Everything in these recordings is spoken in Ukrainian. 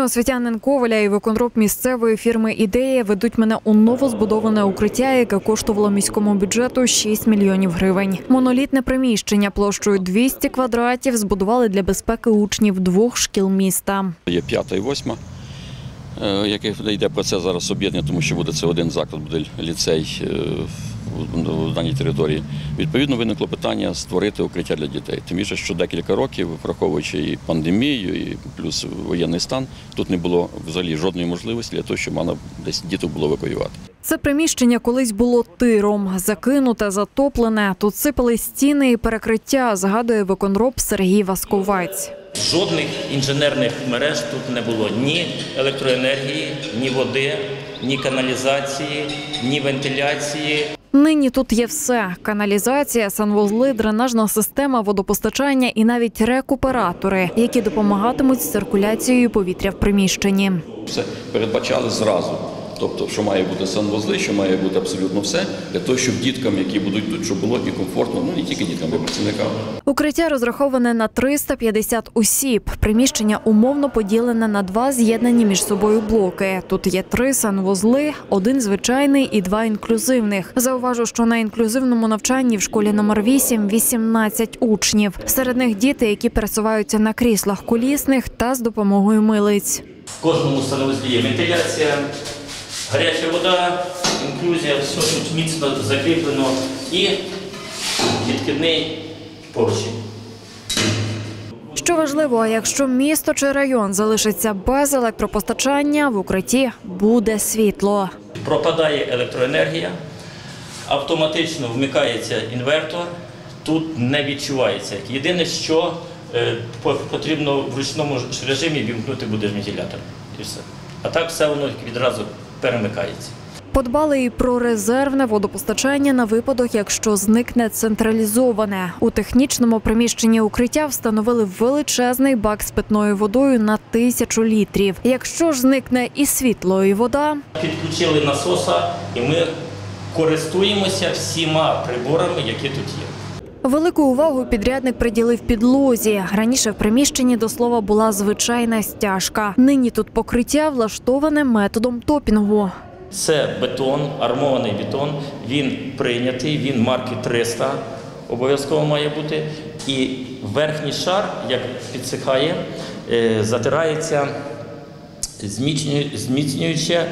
освітянин Ковеля і виконроб місцевої фірми «Ідея» ведуть мене у новозбудоване укриття, яке коштувало міському бюджету 6 мільйонів гривень. Монолітне приміщення площею 200 квадратів збудували для безпеки учнів 2 шкіл міста. Є 5 і 8, який йде процес зараз об'єднання, тому що буде це один заклад, буде ліцей в даній території. Відповідно, виникло питання створити укриття для дітей. Тим більше, що декілька років, враховуючи і пандемію, і плюс воєнний стан, тут не було взагалі жодної можливості для того, щоб можна десь діток було евакуювати. Це приміщення колись було тиром, закинуте, затоплене. Тут сипали стіни і перекриття, згадує виконроб Сергій Васковець. Жодних інженерних мереж тут не було. Ні електроенергії, ні води, ні каналізації, ні вентиляції. Нині тут є все – каналізація, санвузли, дренажна система, водопостачання і навіть рекуператори, які допомагатимуть з циркуляцією повітря в приміщенні. Все передбачали зразу. Тобто, що має бути санвузли, що має бути абсолютно все, для того, щоб діткам, які будуть тут, щоб було і комфортно, не тільки діткам, а й працівникам. Укриття розраховане на 350 осіб. Приміщення умовно поділене на 2 з'єднані між собою блоки. Тут є 3 санвузли, 1 звичайний і 2 інклюзивних. Зауважу, що на інклюзивному навчанні в школі номер 8 – 18 учнів. Серед них діти, які пересуваються на кріслах колісних та з допомогою милиць. В кожному санвузлі є вентиляція, гаряча вода, інклюзія, все тут міцно закріплено і відкидний поручень. Що важливо, якщо місто чи район залишиться без електропостачання, в укритті буде світло. Пропадає електроенергія, автоматично вмикається інвертор, тут не відчувається. Єдине, що потрібно в ручному режимі вімкнути буде вентилятор. І все. А так все воно відразу перемикається. Подбали і про резервне водопостачання на випадок, якщо зникне централізоване. У технічному приміщенні укриття встановили величезний бак з питною водою на 1000 літрів. Якщо ж зникне і світло, і вода… Підключили насоса і ми користуємося всіма приборами, які тут є. Велику увагу підрядник приділив підлозі. Раніше в приміщенні, до слова, була звичайна стяжка. Нині тут покриття влаштоване методом топінгу. Це бетон, армований бетон, він прийнятий, він марки 300 обов'язково має бути. І верхній шар, як підсихає, затирається зміцнююче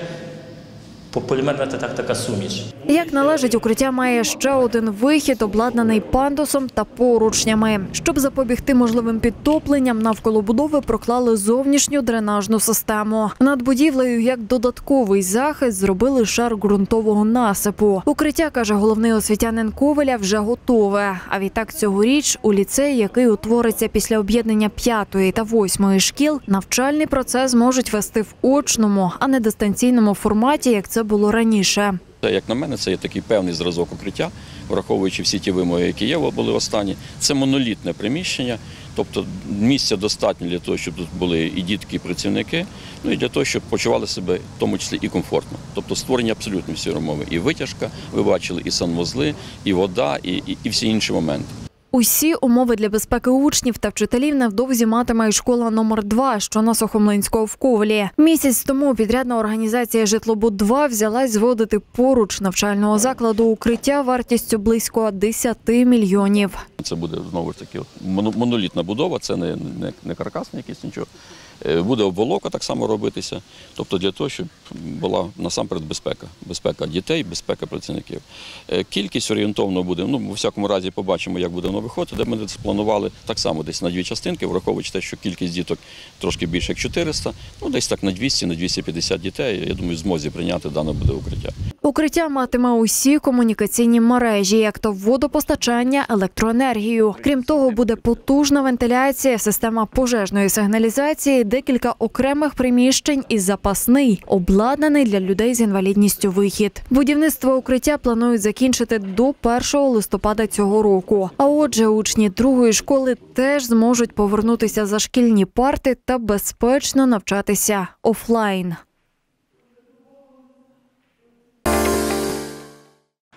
полімерна така суміш. Як належить, укриття має ще один вихід, обладнаний пандусом та поручнями. Щоб запобігти можливим підтопленням, навколо будови проклали зовнішню дренажну систему. Над будівлею, як додатковий захист, зробили шар ґрунтового насипу. Укриття, каже головний освітянин Ковеля, вже готове. А відтак цьогоріч у ліцеї, який утвориться після об'єднання 5-ї та 8-ї шкіл, навчальний процес можуть вести в очному, а не дистанційному форматі, як це було раніше. Як на мене, це є такий певний зразок укриття, враховуючи всі ті вимоги, які були останні. Це монолітне приміщення, тобто місця достатньо для того, щоб тут були і дітки, і працівники, ну і для того, щоб почували себе в тому числі і комфортно. Тобто створені абсолютно всі умови. І витяжка, ви бачили, і санвузли, і вода, і всі інші моменти. Усі умови для безпеки учнів та вчителів невдовзі матиме і школа номер 2, що на Сухомлинського в Ковелі. Місяць тому підрядна організація «Житлобуд-2» взялась зводити поруч навчального закладу укриття вартістю близько 10 мільйонів. Це буде, знову ж таки, монолітна будова, це не каркасна якийсь нічого. Буде обволока так само робитися, тобто для того, щоб була насамперед безпека. Безпека дітей, безпека працівників. Кількість орієнтовно буде, у всякому разі побачимо, як буде воно виходити, де ми це планували так само десь на 2 частинки, враховуючи те, що кількість діток трошки більше як 400, десь так на 200-250 дітей, я думаю, в змозі прийняти дане буде укриття. Укриття матиме усі комунікаційні мережі, як то водопостачання, електроенергію. Крім того, буде потужна вентиляція, система пожежної сигналізації, декілька окремих приміщень і запасний, обладнаний для людей з інвалідністю вихід. Будівництво укриття планують закінчити до 1 листопада цього року. А отже, учні 2-ї школи теж зможуть повернутися за шкільні парти та безпечно навчатися офлайн.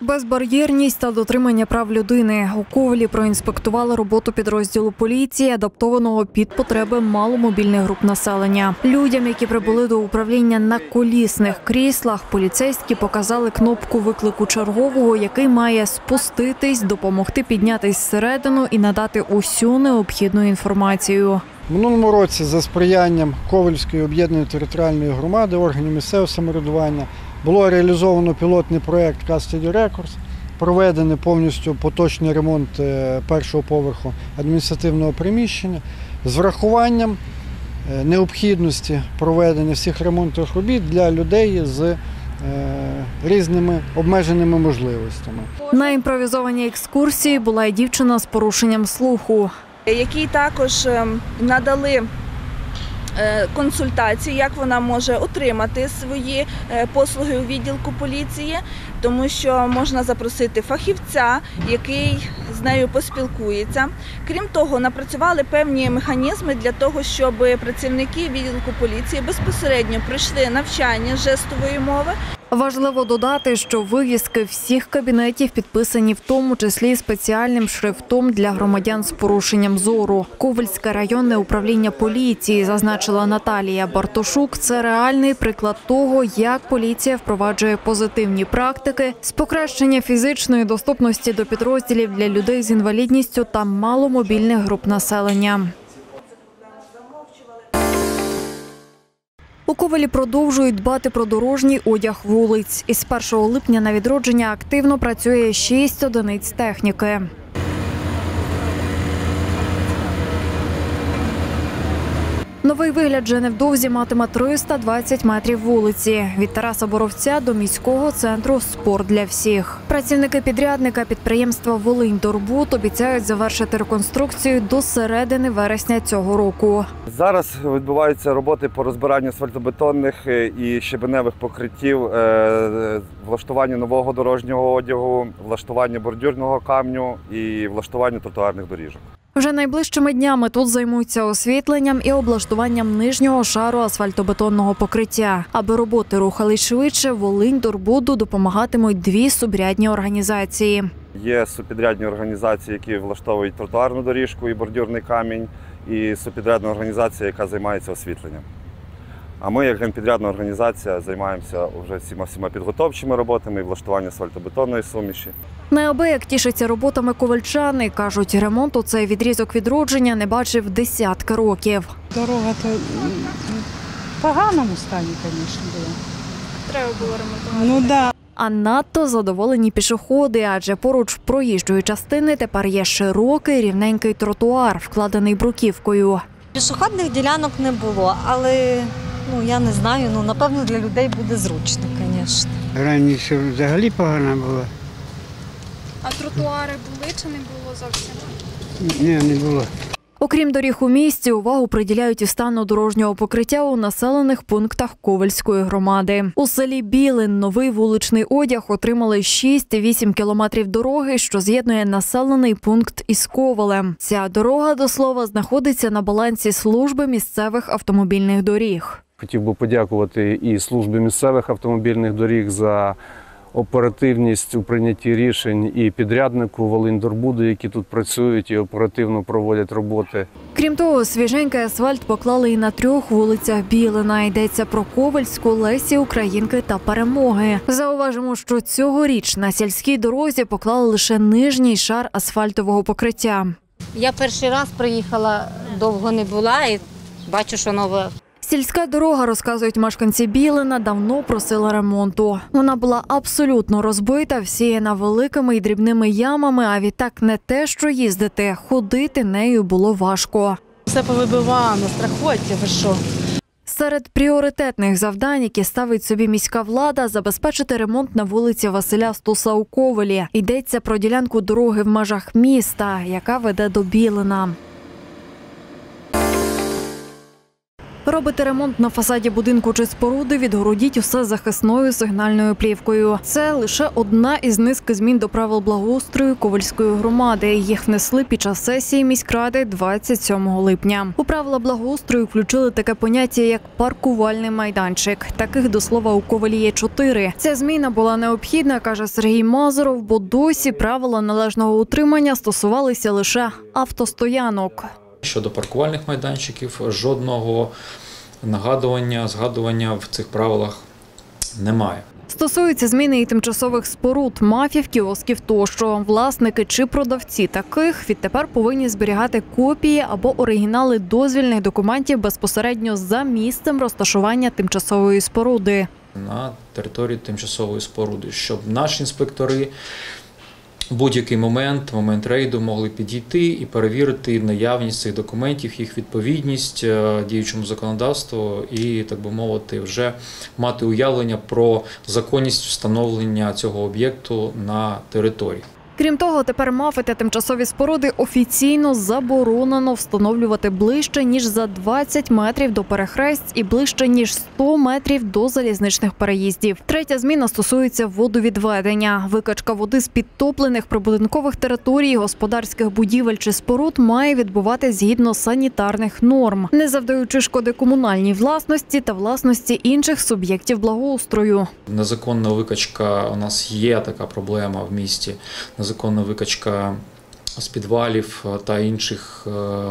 Безбар'єрність та дотримання прав людини. У Ковелі проінспектували роботу підрозділу поліції, адаптованого під потреби маломобільних груп населення. Людям, які прибули до управління на колісних кріслах, поліцейські показали кнопку виклику чергового, який має спуститись, допомогти піднятись всередину і надати усю необхідну інформацію. В минулому році за сприянням Ковельської об'єднаної територіальної громади, органів місцевого самоврядування, було реалізовано пілотний проєкт Custody Records, проведений повністю поточний ремонт першого поверху адміністративного приміщення з врахуванням необхідності проведення всіх ремонтних робіт для людей з різними обмеженими можливостями. На імпровізованій екскурсії була й дівчина з порушенням слуху, якій також надали консультації, як вона може отримати свої послуги у відділку поліції, тому що можна запросити фахівця, який з нею поспілкується. Крім того, напрацювали певні механізми для того, щоб працівники відділку поліції безпосередньо пройшли навчання жестової мови. Важливо додати, що вивіски всіх кабінетів підписані в тому числі спеціальним шрифтом для громадян з порушенням зору. Ковельське районне управління поліції, зазначила Наталія Бартошук, це реальний приклад того, як поліція впроваджує позитивні практики з покращення фізичної доступності до підрозділів для людей з інвалідністю та маломобільних груп населення. У Ковелі продовжують дбати про дорожній одяг вулиць. Із 1 липня на відродження активно працює 6 одиниць техніки. Новий вигляд вже невдовзі матиме 320 метрів вулиці. Від Тараса Боровця до міського центру «Спорт для всіх». Працівники підрядника підприємства «Волиньдорбуд» обіцяють завершити реконструкцію до середини вересня цього року. Зараз відбуваються роботи по розбиранню асфальтобетонних і щебеневих покриттів, влаштуванню нового дорожнього одягу, влаштуванню бордюрного камню і влаштуванню тротуарних доріжок. Вже найближчими днями тут займуться освітленням і облаштуванням нижнього шару асфальтобетонного покриття. Аби роботи рухались швидше, Волиньдорбуду допомагатимуть 2 субрядні організації. Є субпідрядні організації, які влаштовують тротуарну доріжку і бордюрний камінь, і субпідрядна організація, яка займається освітленням. А ми, як генпідрядна організація, займаємося вже всіма підготовчими роботами і влаштуванням асфальтобетонної суміші. Неабияк тішаться роботами ковельчани. Кажуть, ремонт у цей відрізок відродження не бачив десятки років. Дорога-то в поганому стані, звісно, була. Треба було ремонтувати. Ну да. А надто задоволені пішоходи, адже поруч проїжджої частини тепер є широкий рівненький тротуар, вкладений бруківкою. Пішохідних ділянок не було, але я не знаю, напевно для людей буде зручно, звісно. Раніше взагалі погана була. А тротуари були чи не було зовсім? Ні, не було. Окрім доріг у місті, увагу приділяють і стану дорожнього покриття у населених пунктах Ковельської громади. У селі Білин новий вуличний одяг отримали 6,8 кілометрів дороги, що з'єднує населений пункт із Ковелем. Ця дорога, до слова, знаходиться на балансі служби місцевих автомобільних доріг. Хотів би подякувати і службі місцевих автомобільних доріг за оперативність у прийнятті рішень, і підряднику Волиньдорбуду, які тут працюють і оперативно проводять роботи. Крім того, свіженький асфальт поклали і на 3 вулицях Білина. Йдеться про Ковельську, Лесі Українки та Перемоги. Зауважимо, що цьогоріч на сільській дорозі поклали лише нижній шар асфальтового покриття. Я перший раз приїхала, довго не була і бачу, що нове. Сільська дорога, розказують мешканці Білина, давно просила ремонту. Вона була абсолютно розбита, всіяна великими і дрібними ямами, а відтак не те, що їздити, ходити нею було важко. Все повибивано, страхоття, ви що? Серед пріоритетних завдань, які ставить собі міська влада, забезпечити ремонт на вулиці Василя Стуса у Ковелі. Йдеться про ділянку дороги в межах міста, яка веде до Білина. Робите ремонт на фасаді будинку чи споруди, відгородіть усе захисною сигнальною плівкою. Це лише одна із низки змін до правил благоустрою Ковельської громади. Їх внесли під час сесії міськради 27 липня. У правила благоустрою включили таке поняття, як паркувальний майданчик. Таких, до слова, у Ковелі є 4. Ця зміна була необхідна, каже Сергій Мазуров, бо досі правила належного утримання стосувалися лише автостоянок. Щодо паркувальних майданчиків, жодного згадування в цих правилах немає. Стосуються зміни і тимчасових споруд, мафів, кіосків тощо. Власники чи продавці таких відтепер повинні зберігати копії або оригінали дозвільних документів безпосередньо за місцем розташування тимчасової споруди. На території тимчасової споруди, щоб наші інспектори в будь-який момент рейду могли підійти і перевірити наявність цих документів, їх відповідність діючому законодавству і, так би мовити, вже мати уявлення про законність встановлення цього об'єкту на території. Крім того, тепер МАФи та тимчасові споруди офіційно заборонено встановлювати ближче, ніж за 20 метрів до перехресть і ближче, ніж 100 метрів до залізничних переїздів. Третя зміна стосується водовідведення. Викачка води з підтоплених прибудинкових територій, господарських будівель чи споруд має відбуватися згідно санітарних норм, не завдаючи шкоди комунальній власності та власності інших суб'єктів благоустрою. Незаконна викачка, у нас є така проблема в місті. Незаконна викачка з підвалів та інших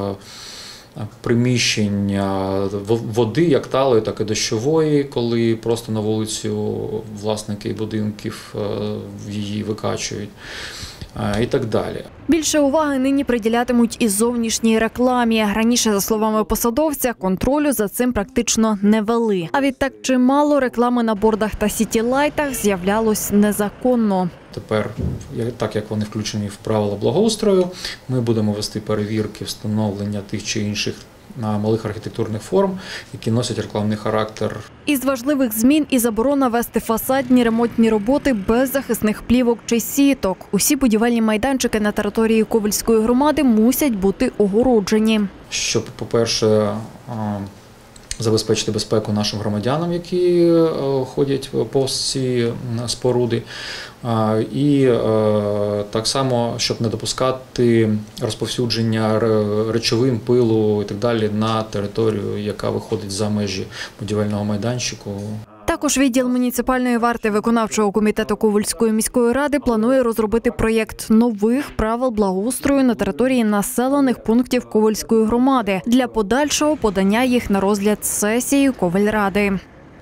приміщень води, як талої, так і дощової, коли просто на вулицю власники будинків її викачують. І так далі. Більше уваги нині приділятимуть і зовнішній рекламі. Раніше, за словами посадовця, контролю за цим практично не вели. А відтак чимало реклами на бордах та сітілайтах з'являлось незаконно. Тепер, так як вони включені в правила благоустрою, ми будемо вести перевірки встановлення тих чи інших малих архітектурних форм, які носять рекламний характер. Із важливих змін і заборона вести фасадні ремонтні роботи без захисних плівок чи сіток. Усі будівельні майданчики на території Ковельської громади мусять бути огороджені. Щоб, по-перше, забезпечити безпеку нашим громадянам, які ходять повз ці споруди. І так само, щоб не допускати розповсюдження речовин, пилу і так далі на територію, яка виходить за межі будівельного майданчику. Також відділ муніципальної варти виконавчого комітету Ковельської міської ради планує розробити проєкт нових правил благоустрою на території населених пунктів Ковельської громади для подальшого подання їх на розгляд сесії Ковельради.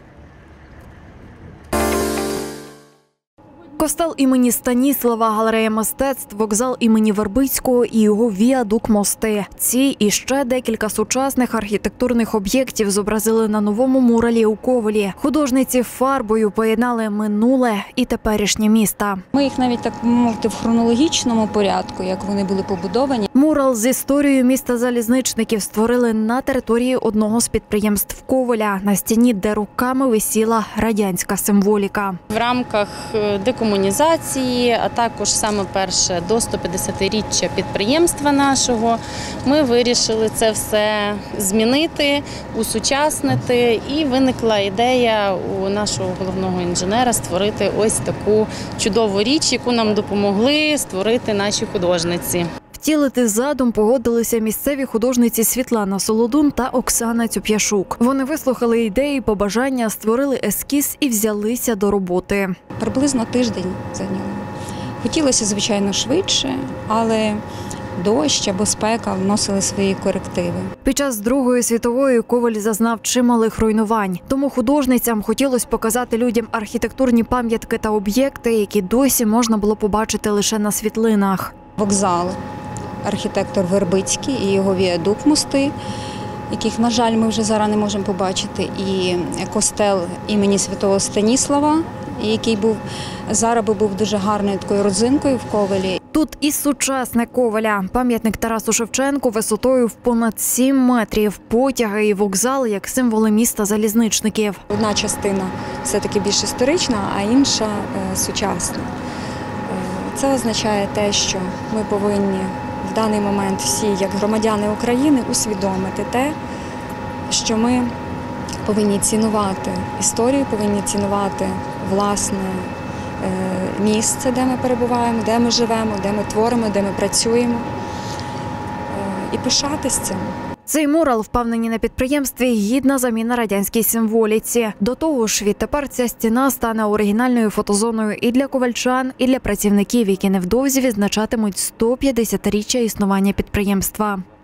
Костел імені Станіслава, галерея мистецтв, вокзал імені Вербицького і його віадук-мости. Ці і ще декілька сучасних архітектурних об'єктів зобразили на новому муралі у Ковелі. Художниці фарбою поєднали минуле і теперішнє міста. Ми їх навіть, так мовити, в хронологічному порядку, як вони були побудовані. Мурал з історією міста залізничників створили на території одного з підприємств Ковеля, на стіні, де роками висіла радянська символіка. В рамках декомунізації, а також саме перше до 150-річчя підприємства нашого, ми вирішили це все змінити, усучаснити, і виникла ідея у нашого головного інженера створити ось таку чудову річ, яку нам допомогли створити наші художниці. Втілити задум погодилися місцеві художниці Світлана Солодун та Оксана Цюп'яшук. Вони вислухали ідеї, побажання, створили ескіз і взялися до роботи. Приблизно тиждень зайняло. Хотілося, звичайно, швидше, але дощ або спека вносили свої корективи. Під час Другої світової Ковель зазнав чималих руйнувань. Тому художницям хотілося показати людям архітектурні пам'ятки та об'єкти, які досі можна було побачити лише на світлинах. Вокзал, архітектор Вербицький і його віадук-мости, яких, на жаль, ми вже зараз не можемо побачити, і костел імені Святого Станіслава, який зараз був дуже гарною такою родзинкою в Ковелі. Тут і сучасне Ковеля, пам'ятник Тарасу Шевченку висотою в понад 7 метрів, потяги і вокзал як символи міста залізничників. Одна частина все-таки більш історична, а інша сучасна. Це означає те, що ми повинні в даний момент всі, як громадяни України, усвідомити те, що ми повинні цінувати історію, повинні цінувати власне місце, де ми перебуваємо, де ми живемо, де ми творимо, де ми працюємо, і пишатись цим. Цей мурал, впевнені на підприємстві, гідна заміна радянській символіці. До того ж, відтепер ця стіна стане оригінальною фотозоною і для ковальчан, і для працівників, які невдовзі відзначатимуть 150-річчя існування підприємства.